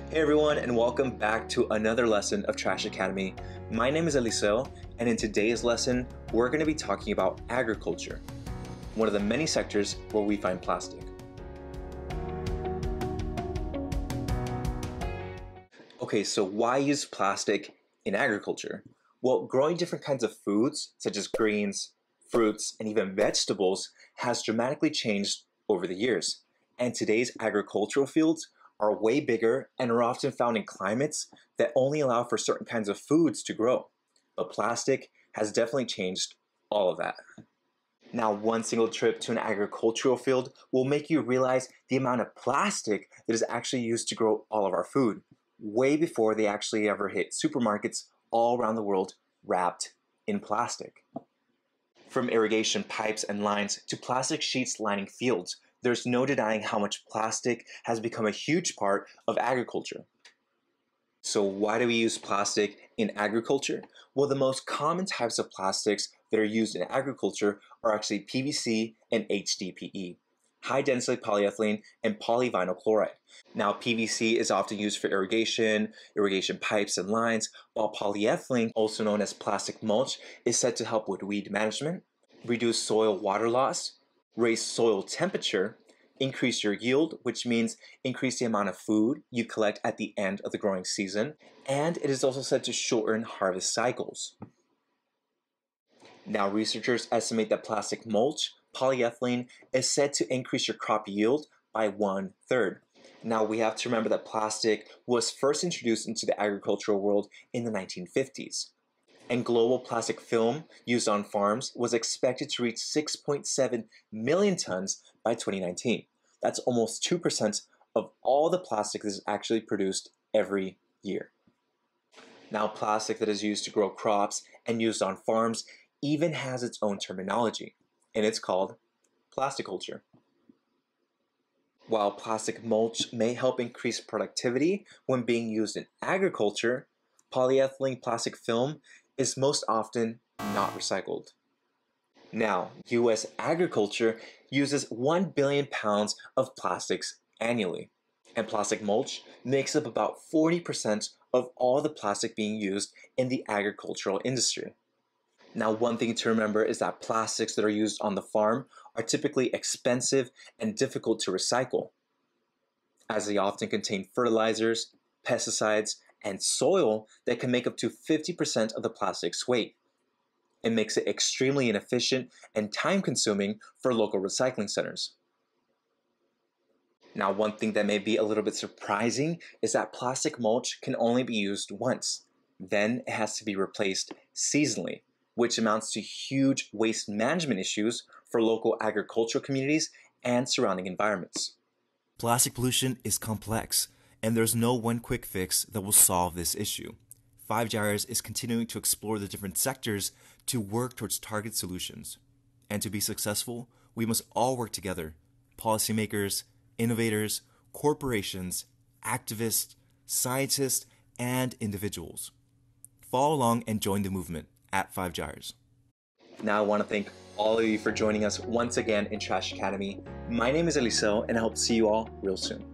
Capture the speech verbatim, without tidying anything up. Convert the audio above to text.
Hey everyone, and welcome back to another lesson of Trash Academy. My name is Eliseo, and in today's lesson, we're going to be talking about agriculture, one of the many sectors where we find plastic. Okay, so why use plastic in agriculture? Well, growing different kinds of foods, such as greens, fruits, and even vegetables, has dramatically changed over the years. And today's agricultural fields are way bigger and are often found in climates that only allow for certain kinds of foods to grow. But plastic has definitely changed all of that. Now, one single trip to an agricultural field will make you realize the amount of plastic that is actually used to grow all of our food, way before they actually ever hit supermarkets all around the world wrapped in plastic. From irrigation pipes and lines to plastic sheets lining fields, there's no denying how much plastic has become a huge part of agriculture. So why do we use plastic in agriculture? Well, the most common types of plastics that are used in agriculture are actually P V C and H D P E, high density polyethylene and polyvinyl chloride. Now, P V C is often used for irrigation, irrigation pipes and lines, while polyethylene, also known as plastic mulch, is said to help with weed management, reduce soil water loss, raise soil temperature, increase your yield, which means increase the amount of food you collect at the end of the growing season, and it is also said to shorten harvest cycles. Now, researchers estimate that plastic mulch, polyethylene, is said to increase your crop yield by one third. Now, we have to remember that plastic was first introduced into the agricultural world in the nineteen fifties. And global plastic film used on farms was expected to reach six point seven million tons by twenty nineteen. That's almost two percent of all the plastic that is actually produced every year. Now, plastic that is used to grow crops and used on farms even has its own terminology, and it's called plasticulture. While plastic mulch may help increase productivity when being used in agriculture, polyethylene plastic film is most often not recycled. Now, U S agriculture uses one billion pounds of plastics annually, and plastic mulch makes up about forty percent of all the plastic being used in the agricultural industry. Now, one thing to remember is that plastics that are used on the farm are typically expensive and difficult to recycle, as they often contain fertilizers, pesticides, and soil that can make up to fifty percent of the plastic's weight. It makes it extremely inefficient and time-consuming for local recycling centers. Now, one thing that may be a little bit surprising is that plastic mulch can only be used once. Then it has to be replaced seasonally, which amounts to huge waste management issues for local agricultural communities and surrounding environments. Plastic pollution is complex, and there's no one quick fix that will solve this issue. Five Gyres is continuing to explore the different sectors to work towards target solutions. And to be successful, we must all work together: policymakers, innovators, corporations, activists, scientists, and individuals. Follow along and join the movement at Five Gyres. Now, I want to thank all of you for joining us once again in Trash Academy. My name is Eliseo, and I hope to see you all real soon.